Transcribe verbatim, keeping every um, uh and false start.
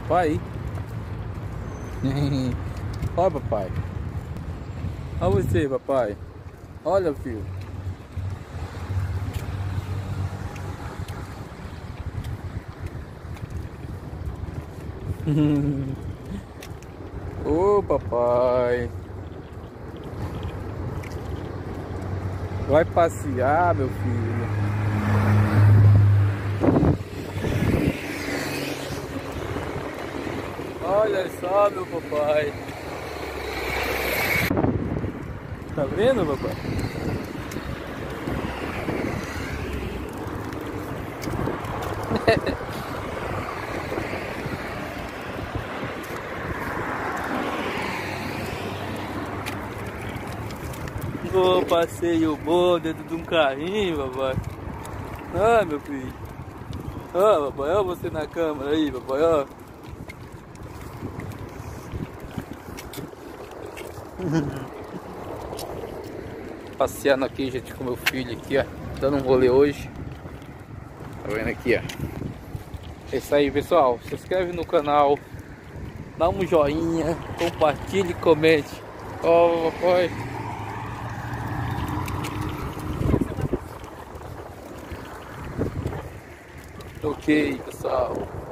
papai. Olha, papai. Olha você, papai. Olha, filho. Ô, papai. Vai passear, meu filho. Olha só, meu papai. Tá vendo, papai? Ô, passeio bom dentro de um carrinho, papai. Ah, meu filho. Ó, papai, ó você na câmera aí, papai, ó. Passeando aqui, gente, com meu filho aqui, ó. Dando um rolê hoje. Tá vendo aqui, ó. É isso aí, pessoal. Se inscreve no canal. Dá um joinha. Compartilhe e comente. Ó, papai. Ok, pessoal.